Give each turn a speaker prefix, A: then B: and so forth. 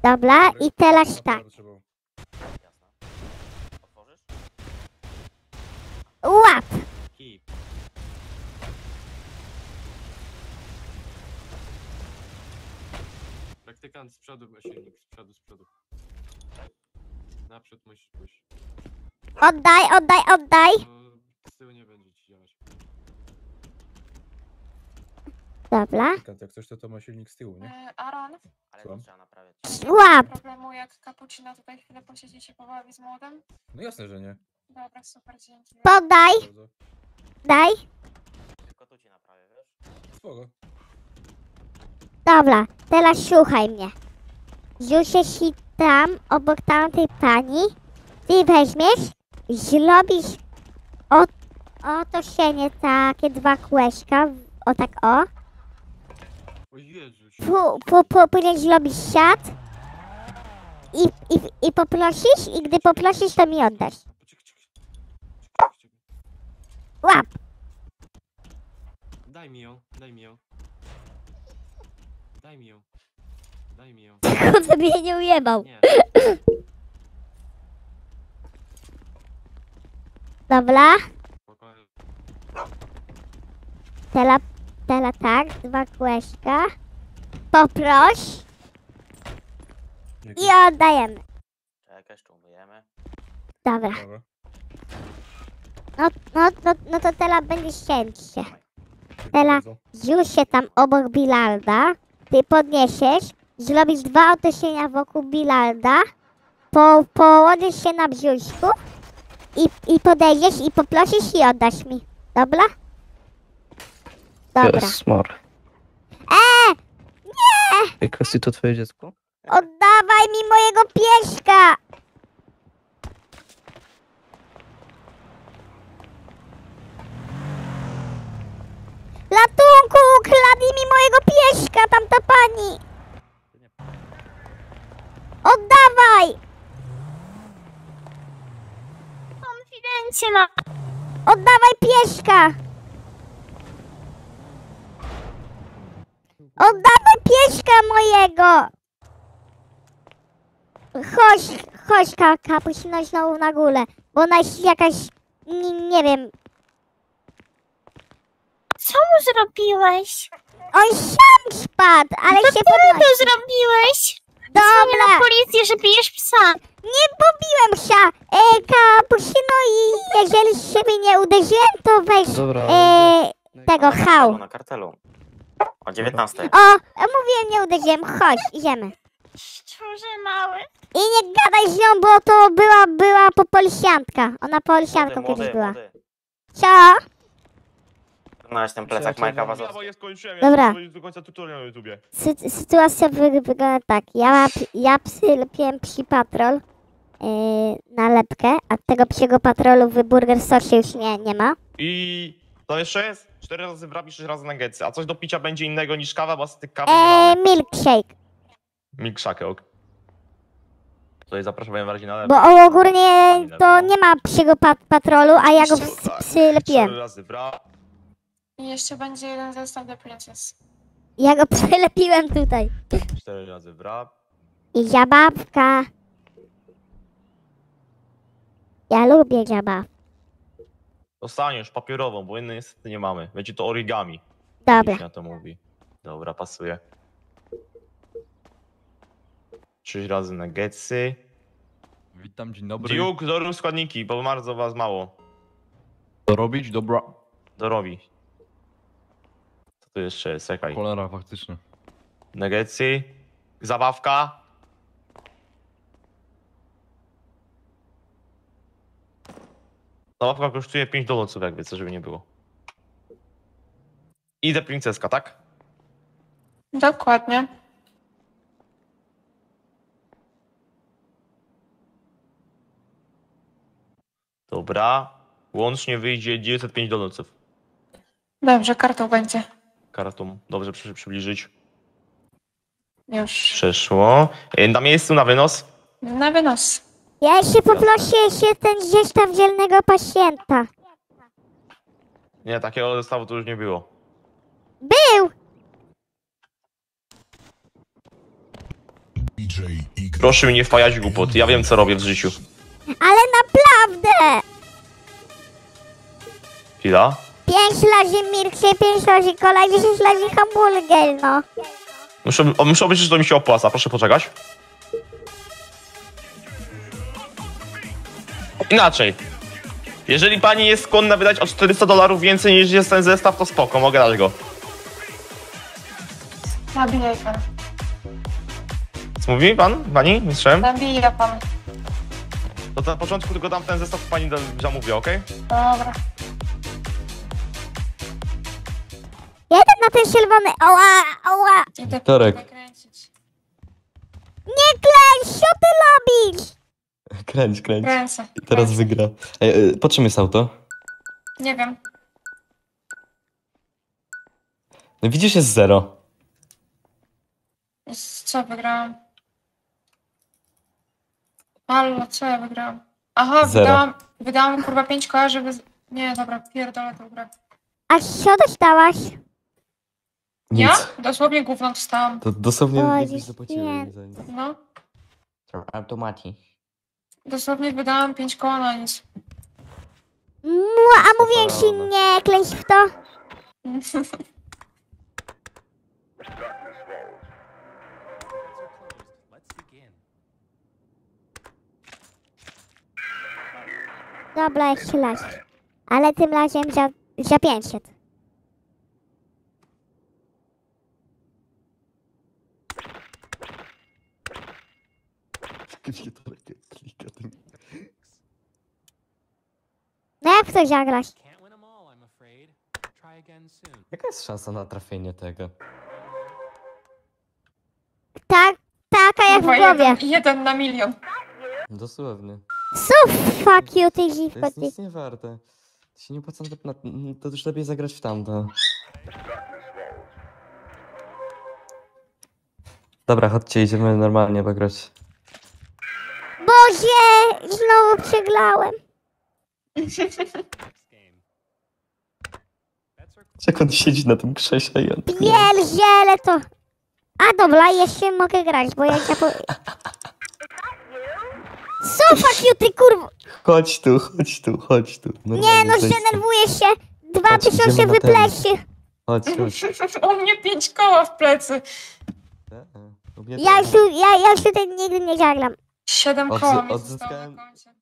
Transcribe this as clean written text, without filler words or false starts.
A: Dobra, i teraz tak.
B: Jasne. Otworzysz?
A: Łap!
B: Kip.
C: Praktykant z przodu, silnik z przodu. Naprzód musisz pójść.
A: Oddaj!
C: No, z tyłu nie będzie ci działać.
A: Dobra.
D: Jak coś to ma silnik z tyłu, nie?
E: Aaron,
B: Ale
D: Słucham?
B: to trzeba naprawiać.
A: Łap!
E: problemu jak Cappuccino tutaj chwilę posiedzi się pobawi z młodym?
D: No jasne, że nie.
E: Dobra, super, dzięki.
A: Podaj!
D: Bardzo.
A: Daj!
B: Tylko tu ci naprawię, wiesz?
D: Spoko.
A: Dobra, teraz słuchaj mnie. Rzucisz się tam, obok tamtej pani. Ty weźmiesz, zrobisz otoczenie takie 2 kółeczka. O tak o.
C: O Jezus.
A: Później zrobisz siat. I poprosisz, i gdy poprosisz, to mi oddasz.
C: Czekaj.
A: Łap!
C: Daj mi ją. Daj mi ją.
A: Tylko mnie nie ujebał.
C: Nie.
A: Dobra.
C: Spokojnie.
A: Teraz tak, 2 kółeczka. Poproś
D: Dzięki.
A: i oddajemy.
B: Czekaj, jeszcze umyjemy.
A: Dobra.
D: Dobra.
A: No to teraz będzie cięcie.
D: Dziękuję
A: Teraz
D: bardzo.
A: już się tam obok bilarda. Ty podniesiesz, zrobisz 2 otoczenia wokół bilarda. Położysz się na brzuszku i podejdziesz i poprosisz i oddasz mi. Dobra? Dobra.
F: Yes, more.
A: Nie!
F: Kasi to twoje dziecko?
A: Oddawaj mi mojego pieska! Ratunku! Ukradli mi mojego pieska, tamta pani! Oddawaj!
G: Konfidencie ma.
A: Oddawaj pieska! Oddawaj pieska mojego! Chodź, Kapuścino, znowu na górę, bo ona jest jakaś, nie wiem,
G: Co mu zrobiłeś?
A: on sam spadł, ale się
G: Ty
A: podnosi.
G: to zrobiłeś? Dzwonię na
A: Dobra,
G: policję, że bijesz psa.
A: nie pobiłem psa, Kapuścino, i jeżeli siebie nie uderzyłem, to weź
F: Dobra,
A: tego
B: Na
A: hał.
B: Na kartelu. O 19.
A: O, mówiłem, nie uderzyłem, chodź, idziemy.
G: Szczurze mały.
A: I nie gadaj z nią, bo to była policjantka. Ona policjantką kiedyś była.
B: Młody.
A: Co?
B: Znaleźć ten plecak Majka
H: Ja
B: Wazowskiego.
H: bo je skończyłem,
A: Dobra.
H: ja do końca tutorial na YouTubie.
A: Sytuacja wygląda tak. Ja przylepiłem psi patrol na lepkę, a tego psiego patrolu w Burger Sosie już nie ma.
H: I to jeszcze jest? 4 razy w rap i 6 razy na gecy. A coś do picia będzie innego niż kawa, bo z tych kawy nie mamy.
A: Milkshake.
H: Milkshake, ok. Tutaj zapraszam bardziej na
A: Bo ogólnie to nie ma psiego patrolu, a ja go przylepiłem.
H: 4 razy w rap.
E: I jeszcze będzie jeden zestaw do Princess.
A: Ja go przylepiłem tutaj.
H: 4 razy w rap.
A: I zabawka. Ja lubię zabawkę.
H: Dostaniesz papierową, bo innej niestety nie mamy. Będzie to origami.
A: Dobra.
H: Na to mówi. Dobra, pasuje. 6 razy na gecy.
I: Witam, dzień dobry.
H: Duke, dorób składniki, bo bardzo was mało.
I: Co robić? Dobra.
H: Dorobi. Co tu jeszcze jest? Czekaj.
I: Cholera, faktycznie.
H: Nuggetsy. Zabawka. Zabawka kosztuje $5, jakby co, żeby nie było. Idę princeska, tak?
E: Dokładnie.
H: Dobra. Łącznie wyjdzie $905.
E: Dobrze, kartą będzie.
H: Kartą. Dobrze przybliżyć.
E: Już.
H: Przeszło. Na miejscu, na wynos.
E: Na wynos.
A: Ja jeszcze poproszę się ten zestaw dzielnego pacjenta.
H: Nie, takiego zestawu to już nie było.
A: Był!
H: Proszę mi nie wpajać głupot, ja wiem co robię w życiu.
A: Ale naprawdę!
H: Chwila.
A: 5 razy milkshake, 5 razy cola, 10 razy hamburger, no.
H: Muszę obejrzeć, że to mi się opłaca, proszę poczekać. Inaczej. Jeżeli pani jest skłonna wydać o $400 więcej niż jest ten zestaw, to spoko, mogę dać go.
E: Nabijaj pan.
H: Co mówi pan? Pani? Nie słyszałem?
E: Nabija pan.
H: To na początku tylko dam ten zestaw, pani zamówię, okej?
E: Dobra.
A: Jeden na ten czerwony, oła, oła.
E: Idę
F: Torek.
E: nakręcić.
A: Nie klęcz, co ty robisz?
F: Kręć.
E: Kręcę.
F: I teraz
E: kręcę.
F: wygra. Po czym jest auto?
E: Nie wiem.
F: No widzisz, jest 0.
E: Co wygrałam? Halo, co ja wygrałam? Aha,
F: Zero.
E: wydałam kurwa 5 koła, żeby... Nie, dobra, pierdolę tą grę.
A: A co dostałaś?
E: Ja?
F: Nic.
E: Dosłownie gówno dostałam.
F: To dosłownie
A: Oj,
F: jakbyś zapłaciła
A: nie.
F: mi za nic.
E: No,
F: Automaci.
E: dosłownie wydałam 5 koła na nic.
A: A mówiłem ci nie klęcz w to. Dobra, jeszcze raz. Ale tym razem za 500. No jak w to zagrasz?
F: Jaka jest szansa na trafienie tego?
A: Tak, taka jak w
E: Kurwa,
A: głowie.
E: jeden na milion.
F: Dosłownie.
A: So fuck you, ty
F: To
A: dziwko,
F: jest
A: ty.
F: nic nie warte. To się nie opłaca to już lepiej zagrać w tamto. Dobra, chodźcie, idziemy normalnie pograć.
A: Boże, znowu przegrałem.
F: Jak on siedzi na tym krześle i on...
A: Pierdziele to. A dobra, jeszcze mogę grać, bo ja cię So fuck you, ty kurwa.
F: Chodź tu.
A: Nie
F: Normalnie
A: no,
F: zejdź.
A: denerwuję się.
F: Chodź,
A: 2000
F: idziemy na
A: wypleszy.
F: Chodź.
E: U mnie 5 koła w plecy.
F: U mnie
A: Ja
F: też.
A: już tutaj nigdy nie zagram.
E: 7 koła mi
F: Odzyskałem-
E: zostało na koncie.